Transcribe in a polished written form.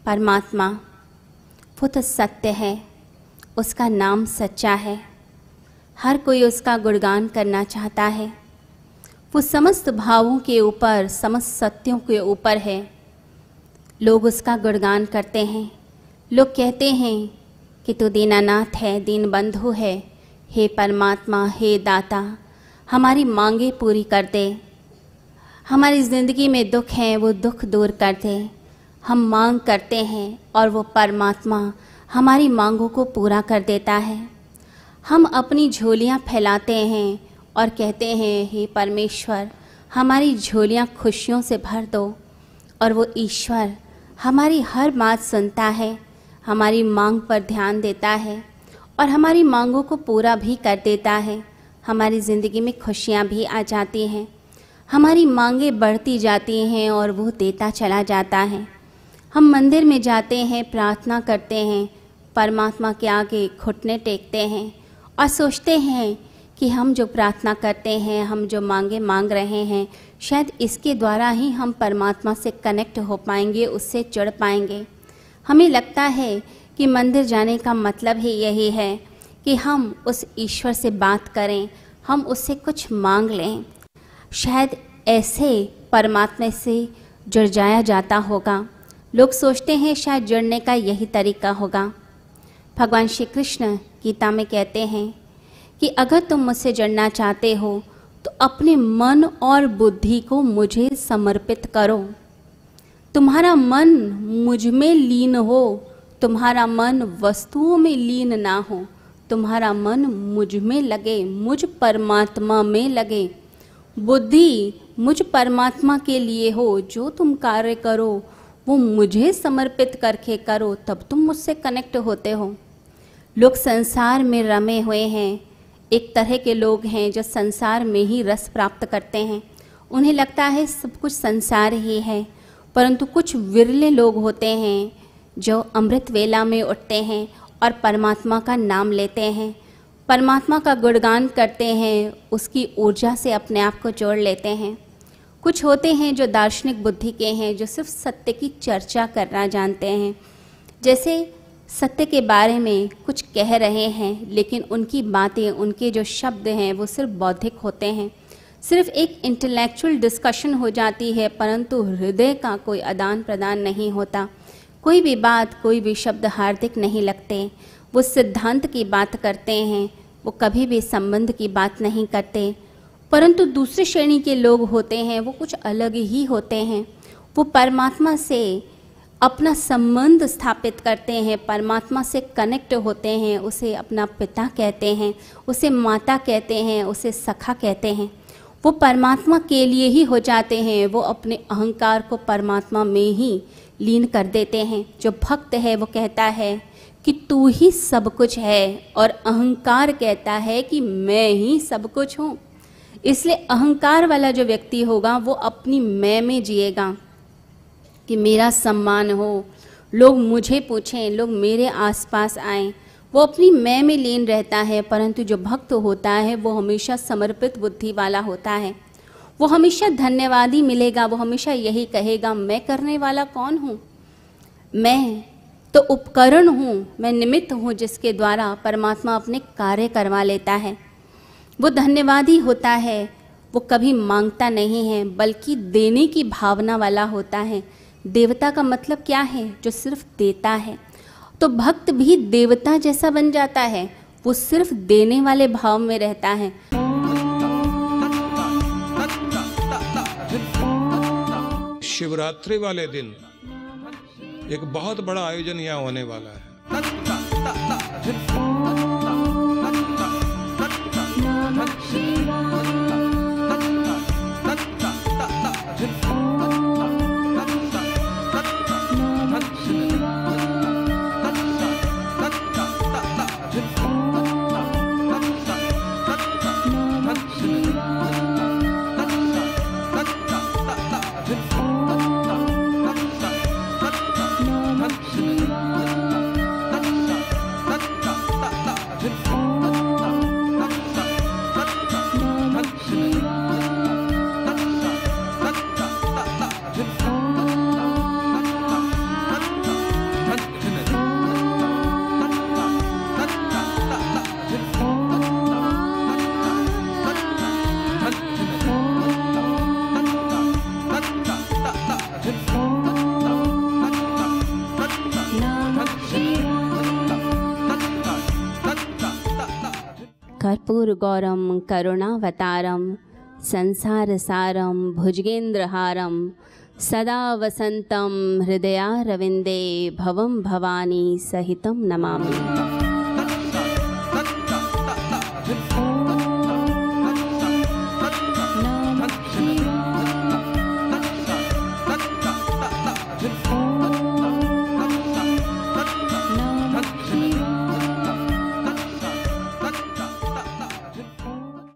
परमात्मा वो तो सत्य है, उसका नाम सच्चा है। हर कोई उसका गुणगान करना चाहता है। वो समस्त भावों के ऊपर, समस्त सत्यों के ऊपर है। लोग उसका गुणगान करते हैं। लोग कहते हैं कि तू दीनानाथ है, दीन बंधु है। हे परमात्मा, हे दाता, हमारी मांगे पूरी कर दे। हमारी ज़िंदगी में दुख है, वो दुख दूर कर दे। हम मांग करते हैं और वो परमात्मा हमारी मांगों को पूरा कर देता है। हम अपनी झोलियाँ फैलाते हैं और कहते हैं, हे परमेश्वर, हमारी झोलियाँ खुशियों से भर दो। और वो ईश्वर हमारी हर बात सुनता है, हमारी मांग पर ध्यान देता है और हमारी मांगों को पूरा भी कर देता है। हमारी ज़िंदगी में खुशियाँ भी आ जाती हैं, हमारी मांगें बढ़ती जाती हैं और वो देता चला जाता है। हम मंदिर में जाते हैं, प्रार्थना करते हैं, परमात्मा के आगे घुटने टेकते हैं और सोचते हैं कि हम जो प्रार्थना करते हैं, हम जो मांगे मांग रहे हैं, शायद इसके द्वारा ही हम परमात्मा से कनेक्ट हो पाएंगे, उससे जुड़ पाएंगे। हमें लगता है कि मंदिर जाने का मतलब ही यही है कि हम उस ईश्वर से बात करें, हम उससे कुछ मांग लें। शायद ऐसे परमात्मा से जुड़ जाया जाता होगा। लोग सोचते हैं शायद जुड़ने का यही तरीका होगा। भगवान श्री कृष्ण गीता में कहते हैं कि अगर तुम मुझसे जुड़ना चाहते हो तो अपने मन और बुद्धि को मुझे समर्पित करो। तुम्हारा मन मुझ में लीन हो, तुम्हारा मन वस्तुओं में लीन ना हो, तुम्हारा मन मुझ में लगे, मुझ परमात्मा में लगे। बुद्धि मुझ परमात्मा के लिए हो। जो तुम कार्य करो वो मुझे समर्पित करके करो, तब तुम मुझसे कनेक्ट होते हो। लोग संसार में रमे हुए हैं। एक तरह के लोग हैं जो संसार में ही रस प्राप्त करते हैं। उन्हें लगता है सब कुछ संसार ही है। परंतु कुछ विरले लोग होते हैं जो अमृत वेला में उठते हैं और परमात्मा का नाम लेते हैं, परमात्मा का गुणगान करते हैं, उसकी ऊर्जा से अपने आप को जोड़ लेते हैं। कुछ होते हैं जो दार्शनिक बुद्धि के हैं, जो सिर्फ सत्य की चर्चा करना जानते हैं, जैसे सत्य के बारे में कुछ कह रहे हैं, लेकिन उनकी बातें, उनके जो शब्द हैं वो सिर्फ बौद्धिक होते हैं। सिर्फ एक इंटेलेक्चुअल डिस्कशन हो जाती है, परंतु हृदय का कोई आदान प्रदान नहीं होता। कोई भी बात, कोई भी शब्द हार्दिक नहीं लगते। वो सिद्धांत की बात करते हैं, वो कभी भी संबंध की बात नहीं करते। परंतु दूसरी श्रेणी के लोग होते हैं, वो कुछ अलग ही होते हैं। वो परमात्मा से अपना संबंध स्थापित करते हैं, परमात्मा से कनेक्ट होते हैं, उसे अपना पिता कहते हैं, उसे माता कहते हैं, उसे सखा कहते हैं। वो परमात्मा के लिए ही हो जाते हैं। वो अपने अहंकार को परमात्मा में ही लीन कर देते हैं। जो भक्त है वो कहता है कि तू ही सब कुछ है, और अहंकार कहता है कि मैं ही सब कुछ हूँ। इसलिए अहंकार वाला जो व्यक्ति होगा वो अपनी मैं में जिएगा कि मेरा सम्मान हो, लोग मुझे पूछें, लोग मेरे आसपास आएं। वो अपनी मैं में लीन रहता है। परंतु जो भक्त होता है वो हमेशा समर्पित बुद्धि वाला होता है। वो हमेशा धन्यवादी मिलेगा। वो हमेशा यही कहेगा, मैं करने वाला कौन हूँ? मैं तो उपकरण हूँ, मैं निमित्त हूँ जिसके द्वारा परमात्मा अपने कार्य करवा लेता है। वो धन्यवादी होता है। वो कभी मांगता नहीं है, बल्कि देने की भावना वाला होता है। देवता का मतलब क्या है? जो सिर्फ देता है। तो भक्त भी देवता जैसा बन जाता है। वो सिर्फ देने वाले भाव में रहता है। शिवरात्रि वाले दिन एक बहुत बड़ा आयोजन यहाँ होने वाला है। कर्पूरगौरम करुणावतारम संसारसारम भुजगेन्द्रहारम सदा वसंतम हृदयारविंदे भवम भवानी सहितम नमामि।